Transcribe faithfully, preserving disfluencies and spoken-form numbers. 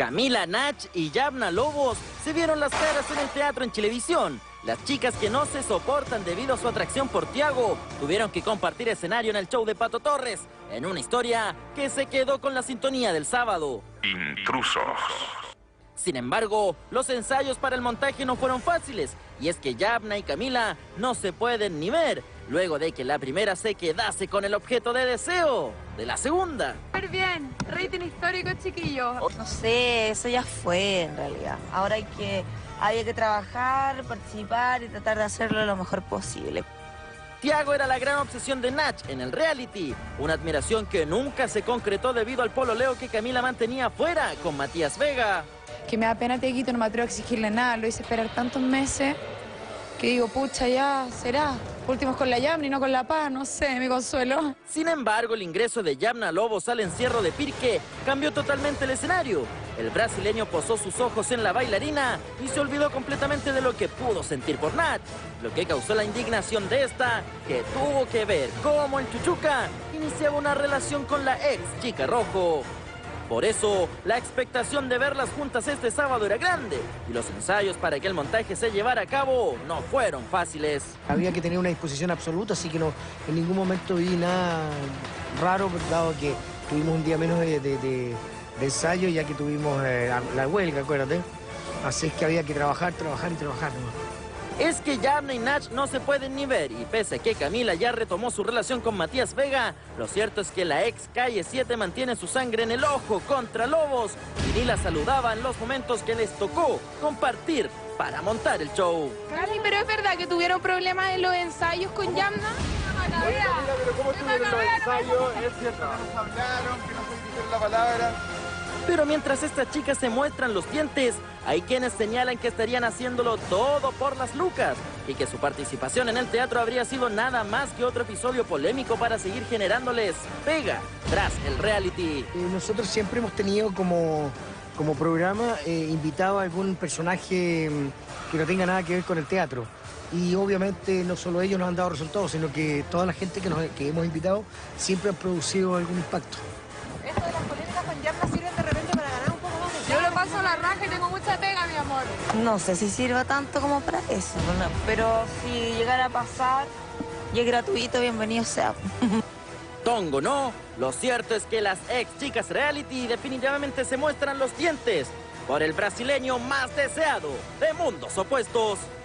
Camila Nach y Yamna Lobos se vieron las caras en el teatro en Chilevisión. Las chicas que no se soportan debido a su atracción por Tiago tuvieron que compartir escenario en el show de Pato Torres, en una historia que se quedó con la sintonía del sábado. Intrusos. Sin embargo, los ensayos para el montaje no fueron fáciles, y es que Yamna y Camila no se pueden ni ver, luego de que la primera se quedase con el objeto de deseo de la segunda. Súper bien, rating histórico, chiquillos. No sé, eso ya fue en realidad. Ahora hay que, hay que trabajar, participar y tratar de hacerlo lo mejor posible. Tiago era la gran obsesión de Nach en el reality, una admiración que nunca se concretó debido al pololeo que Camila mantenía fuera con Matías Vega. Que me da pena, Tiaguito, no me atrevo a exigirle nada, lo hice esperar tantos meses que digo, pucha, ya será. Últimos con la Yamna y no con la Paz, no sé, me consuelo. Sin embargo, el ingreso de Yamna Lobos al encierro de Pirque cambió totalmente el escenario. El brasileño posó sus ojos en la bailarina y se olvidó completamente de lo que pudo sentir por Nach, lo que causó la indignación de esta, que tuvo que ver cómo el Chuchuca iniciaba una relación con la ex chica rojo. Por eso, la expectación de verlas juntas este sábado era grande, y los ensayos para que el montaje se llevara a cabo no fueron fáciles. Había que tener una disposición absoluta, así que no, en ningún momento vi nada raro, dado que tuvimos un día menos de, de, de, de ensayo, ya que tuvimos eh, la, la huelga, acuérdate. Así es que había que trabajar, trabajar y trabajar, ¿no? Es que Yamna y Nach no se pueden ni ver, y pese a que Camila ya retomó su relación con Matías Vega, lo cierto es que la ex Calle siete mantiene su sangre en el ojo contra Lobos y ni la saludaba en los momentos que les tocó compartir para montar el show. Cami, pero es verdad que tuvieron problemas en los ensayos con Yamna. Oye, Camila, pero ¿cómo estuvieron los ensayos? Es cierto que nos hablaron, que no se dijeron la palabra. Pero mientras estas chicas se muestran los dientes, hay quienes señalan que estarían haciéndolo todo por las lucas y que su participación en el teatro habría sido nada más que otro episodio polémico para seguir generándoles pega tras el reality. Eh, nosotros siempre hemos tenido como, como programa eh, invitado a algún personaje mm, que no tenga nada que ver con el teatro. Y obviamente no solo ellos nos han dado resultados, sino que toda la gente que, nos, que hemos invitado siempre han producido algún impacto. Esto de las polémicas con Yamna sirven de repente para ganar un poco más de... Yo lo paso la raja y tengo mucha pega, mi amor. No sé si sirva tanto como para eso, ¿no? Pero si llegara a pasar y es gratuito, bienvenido sea. Tongo no, lo cierto es que las ex chicas reality definitivamente se muestran los dientes por el brasileño más deseado de mundos opuestos.